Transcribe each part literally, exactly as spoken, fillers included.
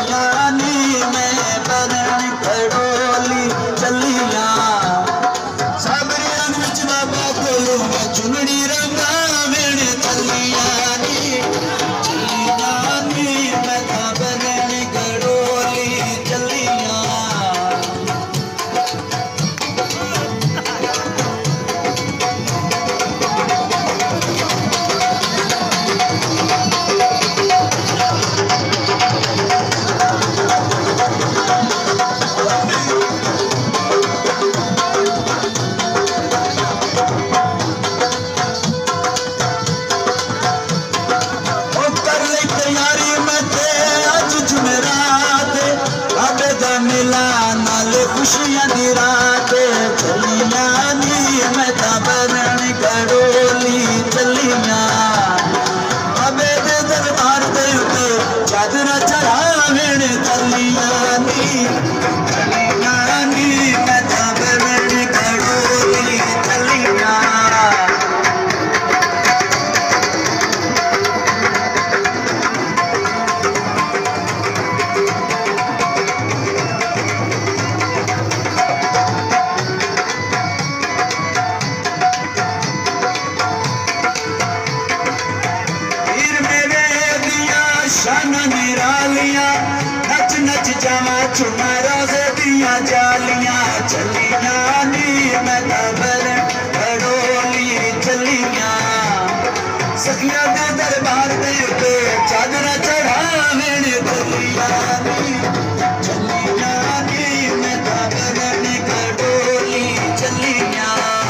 चलिया नी मैं बरन खड़ोली चलिया साबरी रंग विच बाबा कोलों मैं चुनड़ी रंगा वेण चलिया नी चलिया नी मैं बरन खड़ोली चलिया खुशियां दी रात चलिया नी मैं बरन खड़ोली चलिया अबे दे दरबार दे उते चादर चढ़ावेण चलिया नी चलिया नी मैं बरन खड़ोली चलिया नच नच जावा चुमा रोज़े दिया जालियां चलिया नी मैं बरन खड़ोली चलिया सखिया दे दरबार दे उते चादर चढ़ावेण चलिया नी चलिया नी मैं बरन खड़ोली चलिया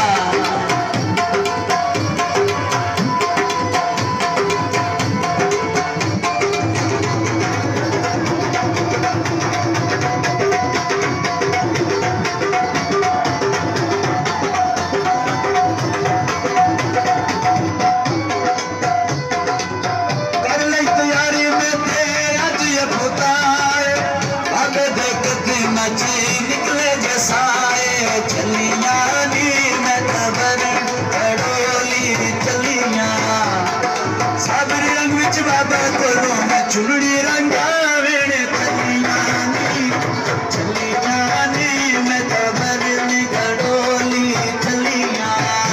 निकले जसाए चलिया नी मैं बरन खड़ोली चलिया साबरी रंग विच बाबा कोलों मैं चुनड़ी रंगा वेण चलिया नी चलिया नी मैं बरन खड़ोली चलिया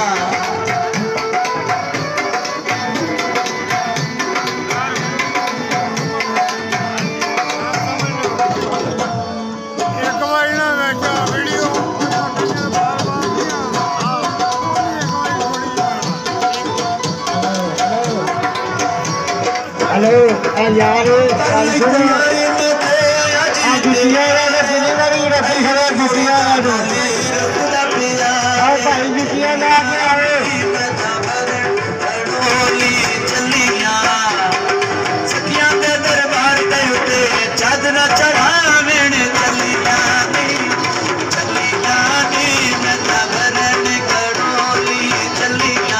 हेलो यार आज जुतिया वाला डिलीवरी रखी है जुतिया वाला और भाई जुतिया ला के आवे चलिया सखिया दे दरबार दे उते चादर चढ़ावेण चलिया नी चलिया नी मैं बरन खड़ोली चलिया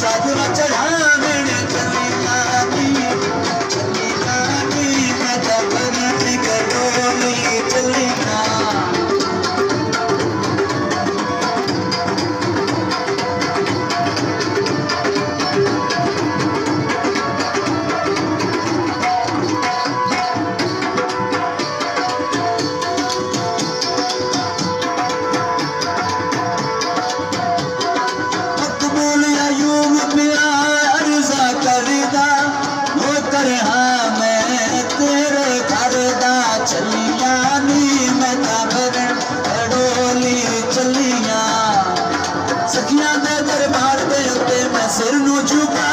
चादर चढ़ावेण चलिया नी चलिया नी मैं तो बरती कटोली चलिया सखियां दे दरबार दे उत्ते मैं सिर नू झुका